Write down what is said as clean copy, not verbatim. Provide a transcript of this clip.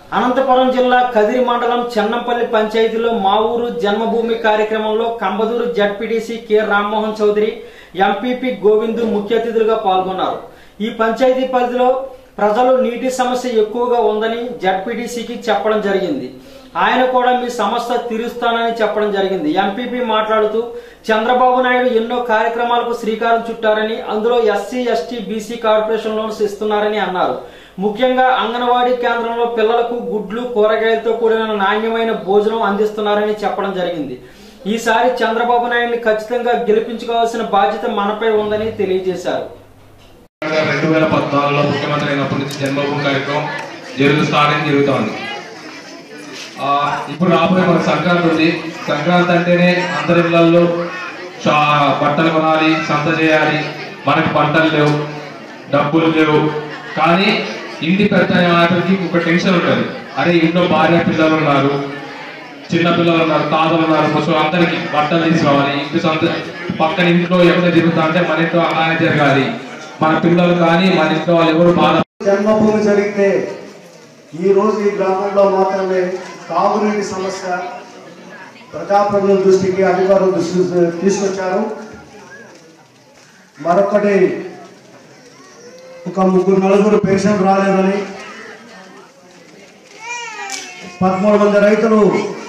అనంతపురం జిల్లా కదిరి మండలం చెన్నంపల్లి పంచాయతీలో మా ఊరు జన్మభూమి కార్యక్రమంలో Kambadur ZPTC K Rammohan Chowdary, MPP Govindu ముఖ్య అతిథులుగా పాల్గొన్నారు. ఈ పంచాయతీ పరిధిలో ప్రజలు నీటి సమస్య ఎక్కువగా ఉందని జడ్పీటీసీకి చెప్పడం జరిగింది. ఆయన కూడా మీ సమస్య తీరుస్తానని చెప్పడం జరిగింది. ఎంపీపీ మాట్లాడుతూ చంద్రబాబు నాయుడు ఎన్నో కార్యక్రమాలకు శ్రీకారం చుట్టారని, అందులో SC, ST, BC corporation loans ఇస్తున్నారని అన్నారు. ముఖ్యంగా అంగన్వాడీ కేంద్రంలో పిల్లలకు గుడ్లు, కూరగాయలతో కూడిన నాణ్యమైన భోజనం అందిస్తున్నారని చెప్పడం జరిగింది. ఈసారి చంద్రబాబు నాయుడిని ఖచ్చితంగా గెలిపించుకోవాల్సిన బాధ్యత మనపై ఉందని తెలియజేశారు. 2014లో ముఖ్యమంత్రి అయినప్పటి నుంచి జన్మభూమి కార్యక్రమం జరుగుతోంది. ఇప్పుడు రాబోయే మన సంక్రాంతి ఉంది. సంక్రాంతి అంటేనే అందరి ఇళ్లలో బట్టలు కొనాలి, సంత చేయాలి. మనకి పంటలు లేవు, డబ్బులు లేవు. కానీ ఇంటి పెద్ద ఆటకి ఒక టెన్షన్ ఉంటుంది. అరే ఇంట్లో భార్య పిల్లలు ఉన్నారు, చిన్న పిల్లలు ఉన్నారు, తాతలు ఉన్నారు, ముసలు అందరికి బట్టలు తీసుకోవాలి. ఇంటి సొంత పక్కన ఇంట్లో ఎక్కడ జరుగుతా అంటే మన ఇంట్లో అలానే జరగాలి. మన పిల్లలు కానీ మన ఇంట్లో వాళ్ళు ఎవరు బాధ. జన్మభూమి జరిగితే ఈ రోజు ఈ గ్రామంలో మాత్రమే తాగునీటి సమస్య ప్రజాప్రతినిధుల దృష్టికి, అధికారుల దృష్టికి తీసుకొచ్చారు. మరొకటి, ఒక 3-4 పెన్షన్ రాలేదని 13 మంది రైతులు